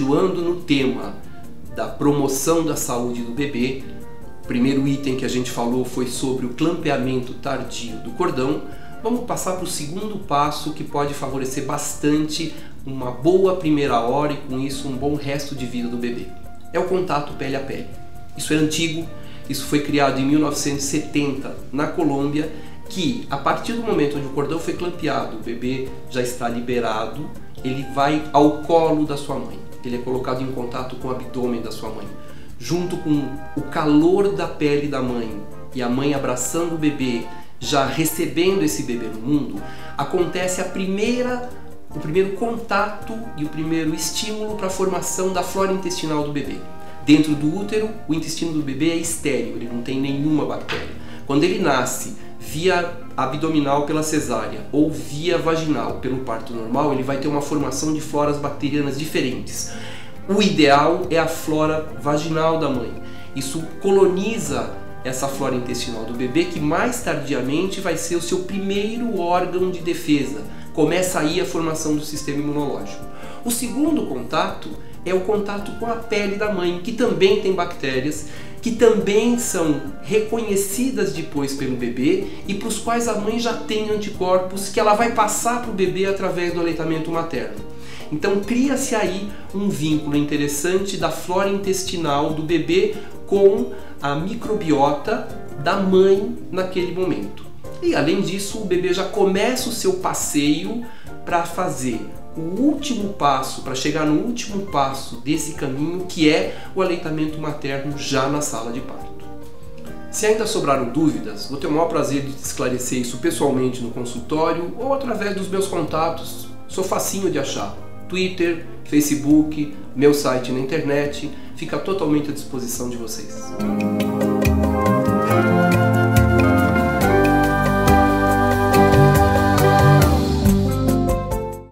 continuando no tema da promoção da saúde do bebê, o primeiro item que a gente falou foi sobre o clampeamento tardio do cordão. Vamos passar para o segundo passo, que pode favorecer bastante uma boa primeira hora e com isso um bom resto de vida do bebê. É o contato pele a pele. Isso é antigo, isso foi criado em 1970 na Colômbia, que a partir do momento onde o cordão foi clampeado, o bebê já está liberado, ele vai ao colo da sua mãe. Ele é colocado em contato com o abdômen da sua mãe. Junto com o calor da pele da mãe e a mãe abraçando o bebê, já recebendo esse bebê no mundo, acontece o primeiro contato e o primeiro estímulo para a formação da flora intestinal do bebê. Dentro do útero, o intestino do bebê é estéril, ele não tem nenhuma bactéria. Quando ele nasce via abdominal pela cesárea ou via vaginal pelo parto normal, ele vai ter uma formação de floras bacterianas diferentes. O ideal é a flora vaginal da mãe. Isso coloniza essa flora intestinal do bebê, que mais tardiamente vai ser o seu primeiro órgão de defesa. Começa aí a formação do sistema imunológico. O segundo contato é o contato com a pele da mãe, que também tem bactérias, que também são reconhecidas depois pelo bebê e para os quais a mãe já tem anticorpos que ela vai passar para o bebê através do aleitamento materno. Então cria-se aí um vínculo interessante da flora intestinal do bebê com a microbiota da mãe naquele momento. E além disso, o bebê já começa o seu passeio para fazer o último passo, para chegar no último passo desse caminho, que é o aleitamento materno já na sala de parto. Se ainda sobraram dúvidas, vou ter o maior prazer de te esclarecer isso pessoalmente no consultório ou através dos meus contatos. Sou facinho de achar. Twitter, Facebook, meu site na internet, fica totalmente à disposição de vocês.